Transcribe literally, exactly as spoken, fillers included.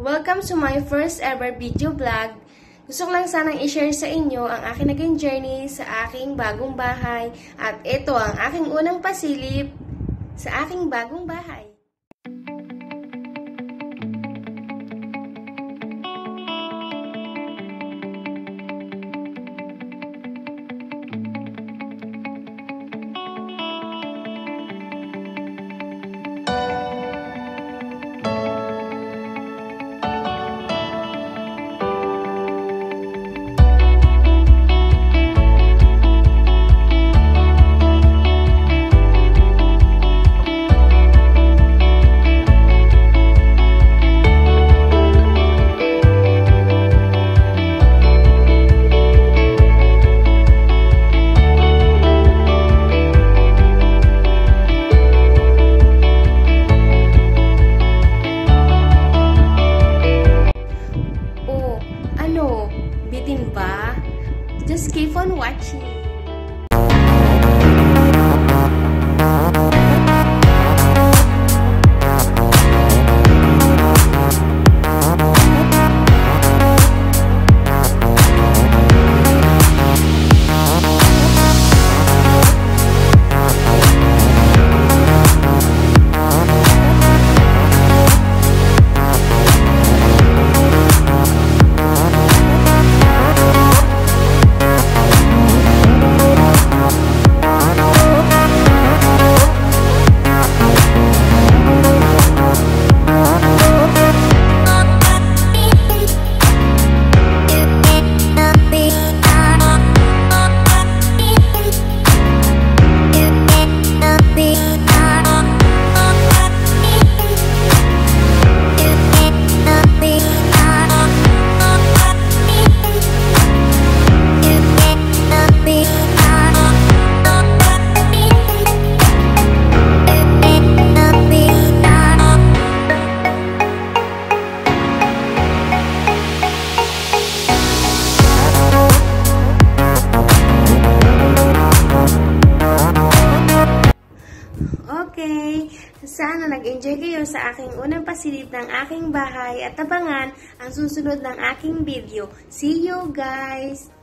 Welcome to my first ever video vlog. Gusto ko lang sanang i-share sa inyo ang aking naging journey sa aking bagong bahay. At ito ang aking unang pasilip sa aking bagong bahay. Bitin ba? Just keep on watching. Okay, sana nag-enjoy kayo sa aking unang pasilip ng aking bahay at abangan ang susunod ng aking video. See you guys!